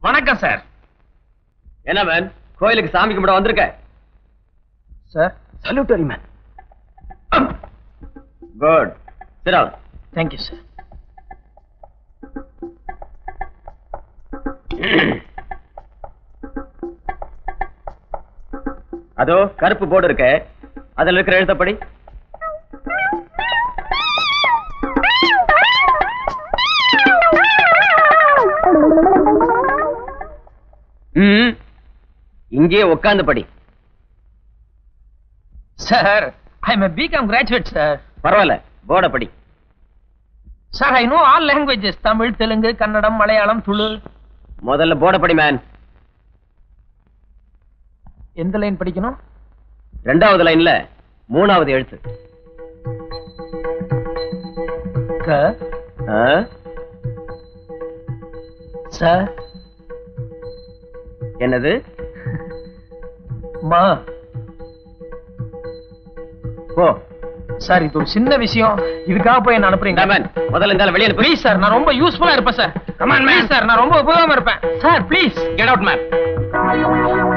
வணக்கம் சார். என்ன மேன், கோயிலுக்கு சாமி கும்பிட வந்திருக்க? Sir salutary man. Good. Sit down. Thank you sir. அதோ கருப்பு போர்டு இருக்க, அதுல இருக்கிற எழுத்தப்படி. இங்கே உட்கார்ந்து படி. Sir I am a BCom graduate sir. பரவாயில்ல, போர்ட படி. Sir I know all languages, Tamil, Telugu, Kannadam, Malayalam, Tulu. முதல்ல போர்ட படி மேன். எந்த லைன் படிக்கணும்? இரண்டாவது லைன்ல மூணாவது எழுத்து. சார் என்னது? மா. போ சார், இது ஒரு சின்ன விஷயம், இதுக்காக போய் என்ன அனுப்புறீங்க? முதல்ல இந்த வெளியே ப்ளீஸ் சார், நான் ரொம்ப யூஸ்ஃபுல்லா இருப்பேன் சார். கமான் ப்ளீஸ் சார், நான் ரொம்ப உபயோகமா இருப்பேன் sir. Please get out man.